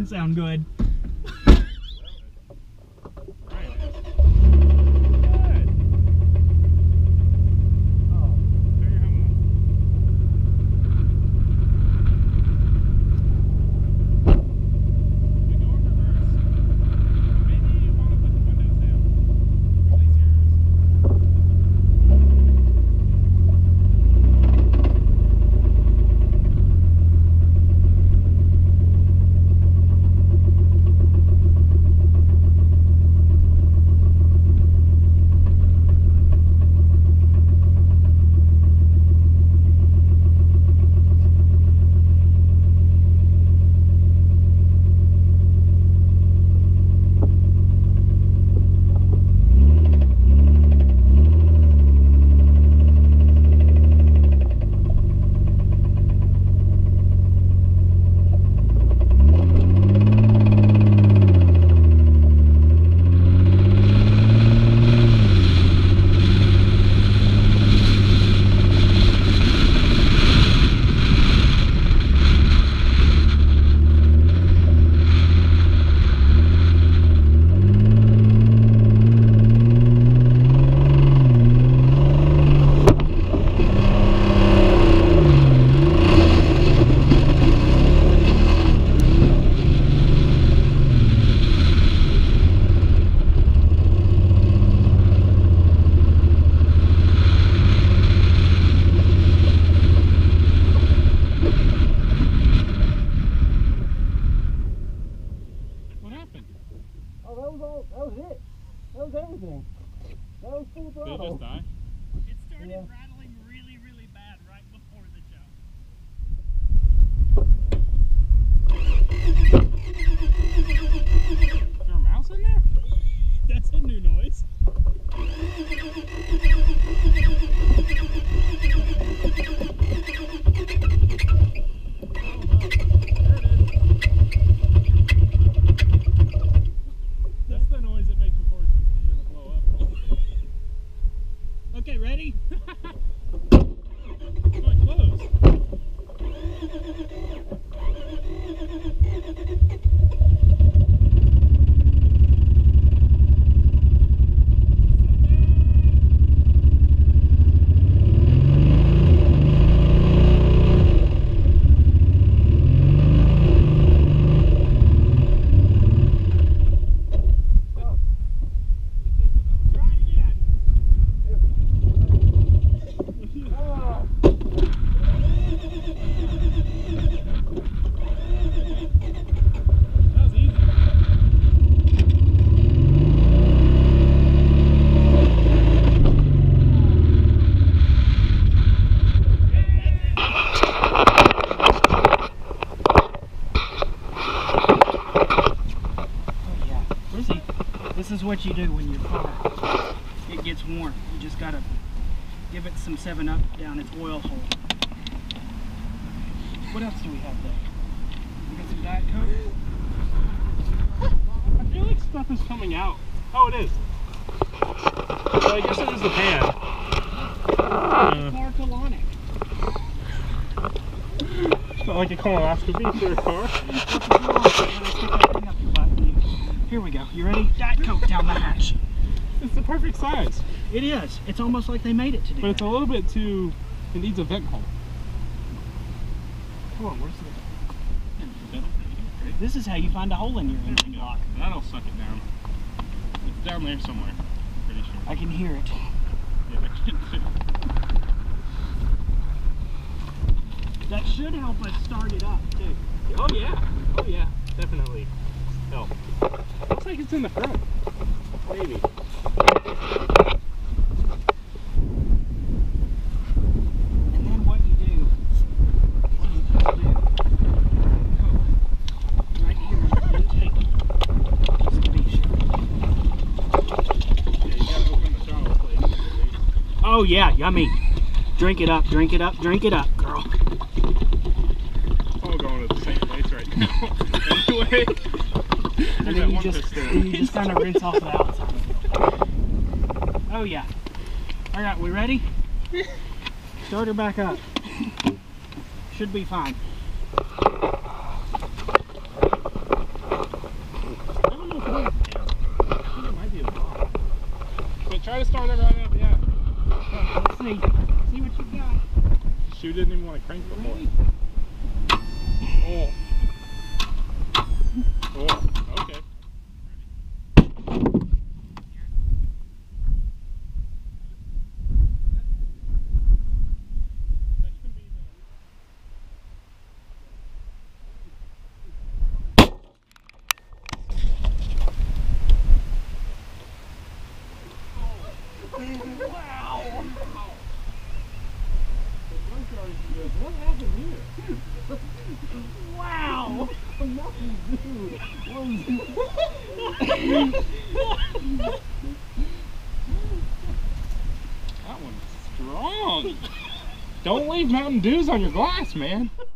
doesn't sound good. Everything. That was full throttle. Did it just die? It started rattling really, really bad right before the jump. Is there a mouse in there? That's a new noise. That's the noise it makes before it's going to blow up. Okay, ready? It's going close. This is what you do when your car it gets warm. You just gotta give it some 7-Up down its oil hole. What else do we have there? We got some Diet Coke. I feel like stuff is coming out. Oh, it is. So I guess it was the pan. Car colonic. It's not like a colonoscopy for a car. Here we go. You ready? Diet Coke down the hatch. It's the perfect size. It is. It's almost like they made it to do But it's that. a little bit too... It needs a vent hole. Come on, where's the... This is how you find a hole in your engine block. That'll suck it down. It's down there somewhere. Pretty sure. I can hear it. Yeah, I can too. That should help us start it up, too. Oh yeah. Oh yeah. Definitely help. Looks like it's in the front. Maybe. And then what you do is you just do Coke right here in the intake. Just to be sure. Yeah, you gotta open the throttle plate at least. Oh yeah, yummy. Drink it up, drink it up, drink it up, girl. It's all going to the same place right now. Anyway. And then you just kind of rinse off the outside. Oh yeah. All right, we ready? Start her back up. Should be fine. Try to start it right up, yeah. Let's see. See what you got. Shoe didn't even want to crank before. Ready? Oh. Oh, okay. What happened here? Wow! That one's strong. Don't leave Mountain Dews on your glass, man.